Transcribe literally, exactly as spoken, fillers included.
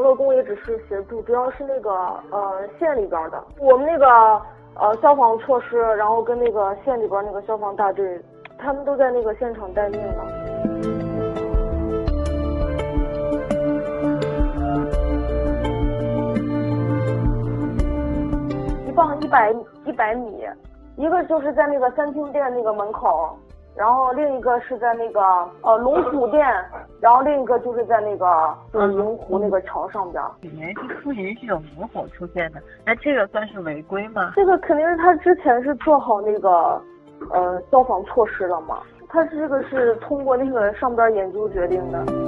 社工也只是协助，主要是那个呃县里边的，我们那个呃消防措施，然后跟那个县里边那个消防大队，他们都在那个现场待命呢。一放一百一百米，一个就是在那个三清店那个门口。然后另一个是在那个呃龙虎店，然后另一个就是在那个就是银湖那个桥上边。 允许不允许有明火出现的？那这个算是违规吗？ 这个肯定是他之前是做好那个呃消防措施了嘛，他这个是通过那个上边研究决定的。